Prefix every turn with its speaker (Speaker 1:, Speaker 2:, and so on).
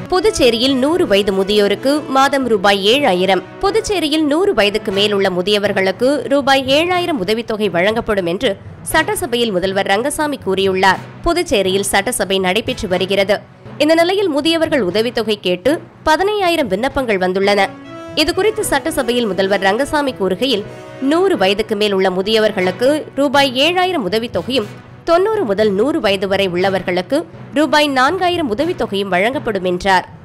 Speaker 1: புதுச்சேரியில் 100 வயது முதியோருக்கு மாதம் ரூபாய் 7000. புதுச்சேரியில் 100 வயதுக்கு மேல் உள்ள முதியவர்களுக்கு ரூபாய் 7000 உதவித்தொகை வழங்கப்படும் என்று சட்டசபையில் முதல்வர் ரங்கசாமி கூறியுள்ளார். புதுச்சேரியில் சட்டசபை நடைபெற்று வருகிறது. இந்த நிலையில் முதியவர்கள் உதவித்தொகை கேட்டு 15000 விண்ணப்பங்கள் வந்துள்ளன. இதுகுறித்து சட்டசபையில் முதல்வர் ரங்கசாமி கூறுகையில் 100 வயதுக்கு மேல் உள்ள முதியவர்களுக்கு ரூபாய் 7000 உதவித்தொகையும் 90 முதல் 100 வயது வரை உள்ளவர்களுக்கு ரூபாய் 4000 உதவித்தொகையும் வழங்கப்படும் என்றார்.